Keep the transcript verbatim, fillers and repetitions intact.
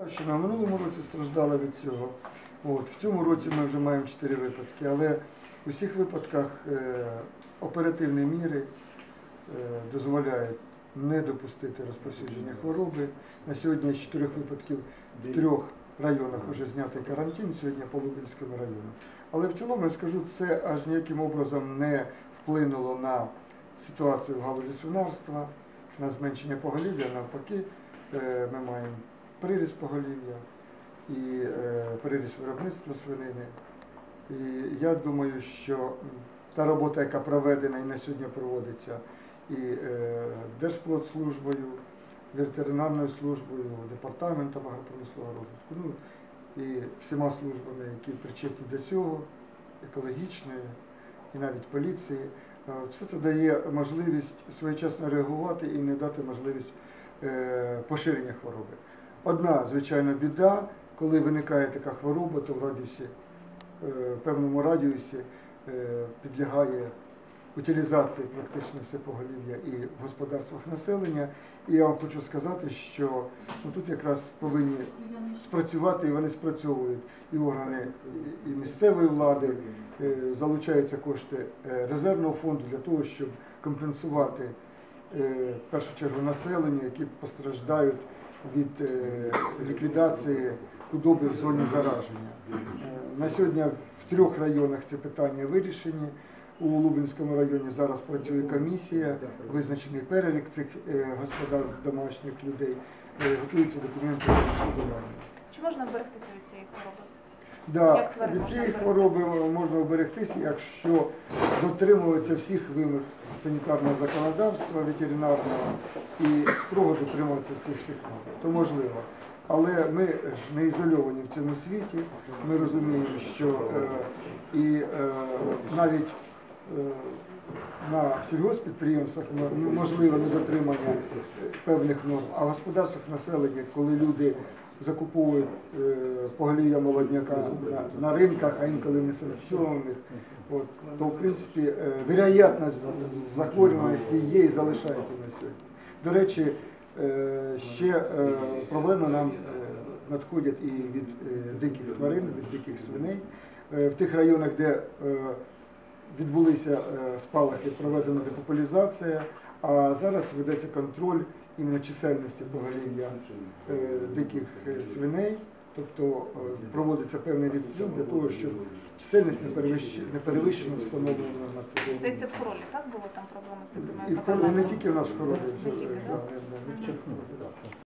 В минулому році страждала від цього. От, в цьому році ми вже маємо чотири випадки, але у всіх випадках е, оперативні міри е, дозволяють не допустити розповсюдження хвороби. На сьогодні з чотирьох випадків в трьох районах вже знятий карантин, сьогодні по Лубенському району. Але в цілому, я скажу, це аж ніяким образом не вплинуло на ситуацію в галузі свинарства, на зменшення поголів'я. Навпаки, е, ми маємо приріст поголів'я і е, приріст виробництва свинини. І я думаю, що та робота, яка проведена і на сьогодні проводиться і е, Держпродслужбою, ветеринарною службою, департаментом агропромислового розвитку, ну, і всіма службами, які причетні до цього, екологічної і навіть поліції, все це дає можливість своєчасно реагувати і не дати можливість е, поширення хвороби. Одна, звичайно, біда, коли виникає така хвороба, то в радіусі, в певному радіусі підлягає утилізації практично все поголів'я і в господарствах населення. І я вам хочу сказати, що ну, тут якраз повинні спрацювати, і вони спрацьовують і органи і місцевої влади, залучаються кошти резервного фонду для того, щоб компенсувати в першу чергу населенню, які постраждають від ліквідації худоби в зоні зараження. На сьогодні в трьох районах це питання вирішені. У Лубенському районі зараз працює комісія, визначений перелік цих господарств, домашніх людей, готуються документи щодо нами. Чи можна вберегтися від цієї хвороби? Да, від цієї хвороби можна оберегтися, якщо дотримуватися всіх вимог санітарного законодавства, ветеринарного і строго дотримуватися всіх всіх норм. То можливо. Але ми ж не ізольовані в цьому світі, ми розуміємо, що е, і е, навіть е, на сільгосппідприємствах можливо недотримання певних норм, а в господарствах населення, коли люди закуповують е, поголів'я молодняка на, на ринках, а інколи не санкціонованих, от, то в принципі е, вероятність захворюваності є і залишається на сьогодні. До речі, е, ще е, проблеми нам е, надходять і від е, диких тварин, від диких свиней. Е, в тих районах, де е, відбулися е, спалахи, проведена депопулізація, а зараз ведеться контроль іменно чисельності поголів'я е, диких е, свиней, тобто е, проводиться певний відстріл для того, щоб чисельність не перевищена, не перевищена встановленою нормативою. Це це в Хоролі, так було там проблеми з такими? І в Хоролі, не тільки в нас в Хоролі. Не тільки, так?